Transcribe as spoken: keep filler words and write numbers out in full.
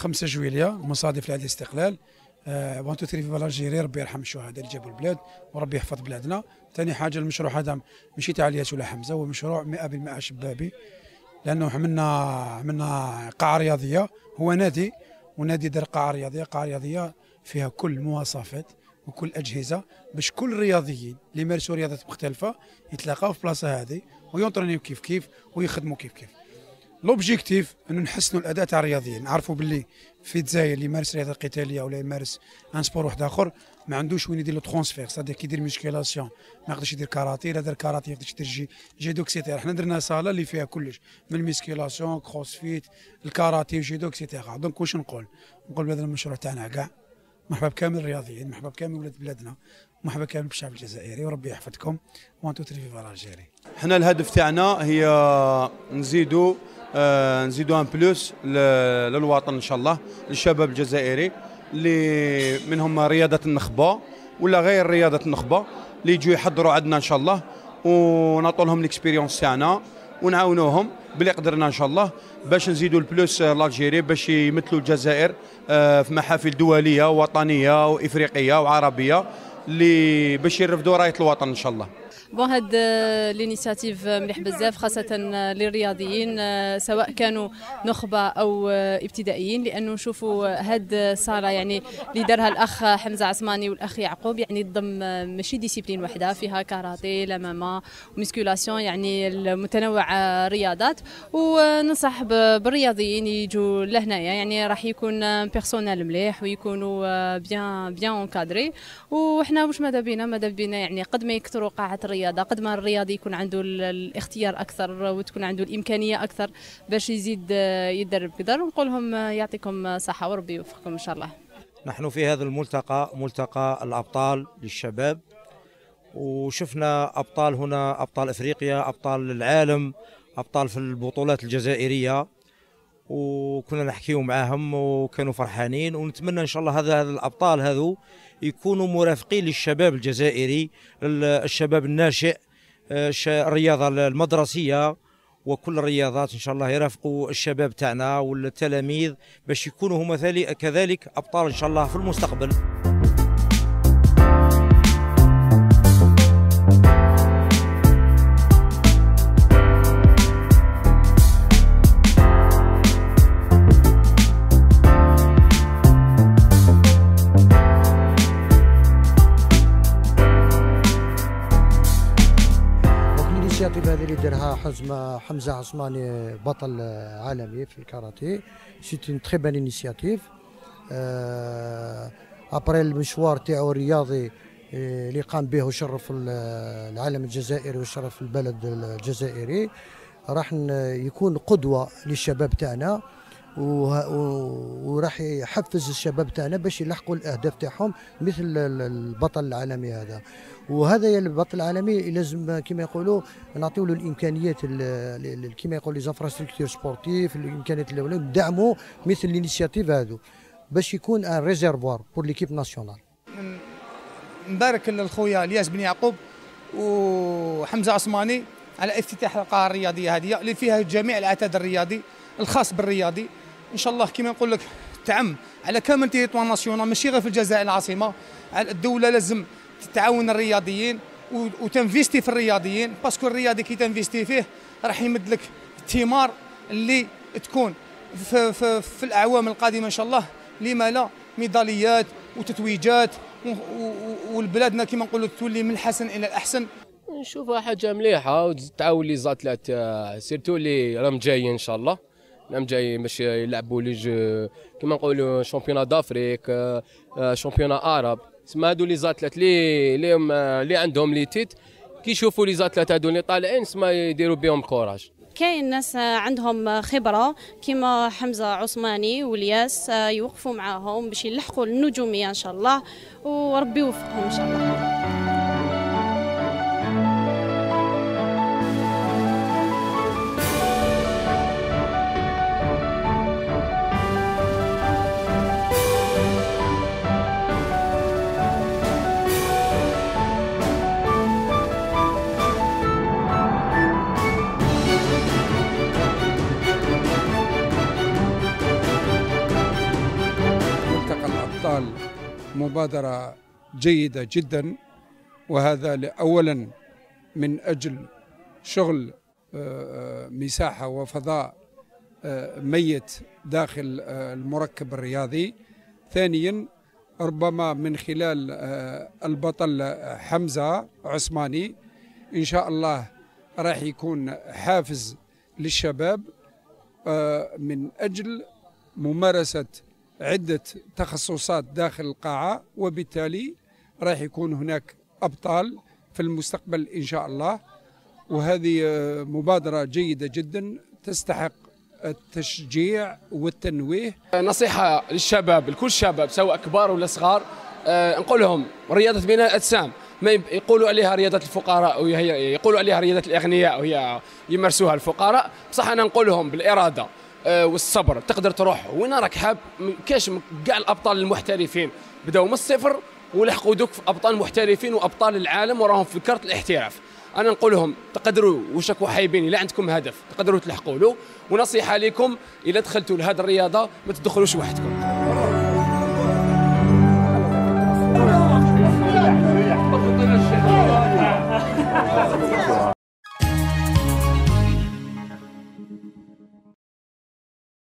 خمسة جويلية مصادف لعيد الاستقلال. واحد اثنين ثلاثة في الجيري، ربي يرحم الشهداء اللي جابوا البلاد وربي يحفظ بلادنا. ثاني حاجه المشروع هذا ماشي تاع الياس ولا حمزه، هو مشروع مئة بالمئة شبابي، لانه عملنا عملنا قاعه رياضيه، هو نادي ونادي دار قاعه رياضيه، قاعه رياضيه فيها كل المواصفات وكل الاجهزه باش كل الرياضيين اللي يمارسوا رياضات مختلفه يتلاقاو في بلاصه هذه ويونطرونيو كيف كيف ويخدموا كيف كيف. لوبجيكتيف انه نحسنوا الاداء تاع الرياضيين، نعرفوا باللي في الجزائر اللي يمارس رياضه قتاليه ولا يمارس ان سبور واحد اخر ما عندوش وين يدير لو ترونسفير، صدق كي يدير ميسكيلاسيون ما يقدرش يدير كاراتيه، لا دار كاراتيه يقدرش يدير جي جيدو اكسيتيرا. حنا درنا صاله اللي فيها كلش من الميسكيلاسيون كروسفيت الكاراتيه وجيدو اكسيتيرا. دونك واش نقول؟ نقول بهذا المشروع تاعنا كاع مرحبا بكامل الرياضيين، مرحبا بكامل ولاد بلادنا، مرحبا كامل بالشعب الجزائري، وربي يحفظكم. واحد اثنين ثلاثة فيفا الجيري. حنا الهدف تاعنا هي نزيدوا آه نزيدوا ان بلوس للوطن ان شاء الله، للشباب الجزائري اللي منهم رياضه النخبه ولا غير رياضه النخبه اللي يجوا يحضروا عندنا ان شاء الله، ونعطوا لهم الاكسبيريونس تاعنا ونعاونوهم باللي قدرنا ان شاء الله باش نزيدوا البلوس لالجيري باش يمثلوا الجزائر آه في محافل دوليه ووطنيه وافريقيه وعربيه اللي باش يرفدوا رايه الوطن ان شاء الله. بون هاد لينيسياتيف مليح بزاف خاصة للرياضيين سواء كانوا نخبة أو ابتدائيين، لأنه نشوفوا هاد الصالة يعني اللي دارها الأخ حمزة عثماني والأخ يعقوب يعني تضم ماشي ديسيبلين وحدة، فيها كاراتيه لاماما ومسكولاسيون يعني المتنوع رياضات. وننصح بالرياضيين يجوا لهنايا، يعني راح يكون بيرسونيل مليح ويكونوا بيان بيان اونكادري. وحنا واش ماذا بينا ماذا بينا يعني قد ما يكثروا قاعة الرياضة قد ما الرياضي يكون عنده الاختيار اكثر وتكون عنده الامكانيه اكثر باش يزيد يدرب كذا. ونقول لهم يعطيكم صحه وربي يوفقكم ان شاء الله. نحن في هذا الملتقى ملتقى الابطال للشباب، وشفنا ابطال هنا، ابطال افريقيا، ابطال العالم، ابطال في البطولات الجزائريه، وكنا نحكيو معاهم وكانوا فرحانين. ونتمنى ان شاء الله هذا هذا الابطال هذو يكونوا مرافقين للشباب الجزائري، الشباب الناشئ، الرياضه المدرسيه وكل الرياضات ان شاء الله يرافقوا الشباب تاعنا والتلاميذ باش يكونوا هما كذلك ابطال ان شاء الله في المستقبل. هذه اللي دارها حزم حمزة عثماني بطل عالمي في الكاراتيه، سيت اون تري بون انيسياتيف. ابري المشوار تاعو الرياضي اللي قام به وشرف العالم الجزائري وشرف البلد الجزائري، راح يكون قدوه للشباب تاعنا وراح يحفز الشباب تاعنا باش يلحقوا الاهداف تاعهم مثل البطل العالمي هذا. وهذا يا البطل العالمي لازم كما يقولوا نعطيو له الامكانيات كما يقولوا لي زانفراستركتور سبورتيف، الامكانيات الاولى ندعموا مثل الانيسياتيف هذو باش يكون ان ريزيرفوار بور ليكيب ناسيونال. نبارك للخويا الياس بن يعقوب وحمزه عثماني على افتتاح القاعه الرياضيه هذه اللي فيها جميع العتاد الرياضي الخاص بالرياضي. ان شاء الله كما نقول لك تعم على كامل تيريتوار ناسيونال، ماشي غير في الجزائر العاصمه. الدوله لازم تعاون الرياضيين وتنفيستي في الرياضيين، باسكو الرياضي كي تنفيستي فيه راح يمد لك الثمار اللي تكون في, في, في الاعوام القادمه ان شاء الله. لما لا ميداليات وتتويجات والبلادنا كما نقولوا تولي من الحسن الى الاحسن. نشوفها حاجه مليحه وتعاون لي زاتلات سيرتو اللي راهم جايين ان شاء الله، راهم جايين باش يلعبوا لي جو كما نقولوا شامبيونا دافريك، شامبيونا عرب. تسمى هادو لي زاتلات اللي اللي عندهم لي تيت كي يشوفوا لي زاتلات هادو اللي طالعين تسمى يديروا بهم كوراج. كاين ناس عندهم خبره كيما حمزه عثماني والياس يوقفوا معاهم باش يلحقوا النجوميه ان شاء الله، وربي يوفقهم ان شاء الله. مبادرة جيدة جدا، وهذا أولا من أجل شغل مساحة وفضاء ميت داخل المركب الرياضي. ثانيا ربما من خلال البطل حمزة عثماني إن شاء الله راح يكون حافز للشباب من أجل ممارسة عدة تخصصات داخل القاعة، وبالتالي راح يكون هناك أبطال في المستقبل إن شاء الله. وهذه مبادرة جيدة جدا تستحق التشجيع والتنويه. نصيحة للشباب، لكل الشباب سواء كبار ولا صغار، أه نقول لهم رياضة بناء الأجسام ما يقولوا عليها رياضة الفقراء وهي يقولوا عليها رياضة الأغنياء وهي يمارسوها الفقراء، بصح أنا نقول لهم بالإرادة أه والصبر تقدر تروح وين راك حاب. كاش كاع الأبطال المحترفين بداوا من الصفر ولحقوا دوك أبطال محترفين وأبطال العالم وراهم في كرة الاحتراف. أنا نقول لهم تقدروا واش راكوا حايبين، إلا عندكم هدف تقدروا تلحقوا له. ونصيحة لكم إذا دخلتوا لهذه الرياضة ما تدخلوش وحدكم.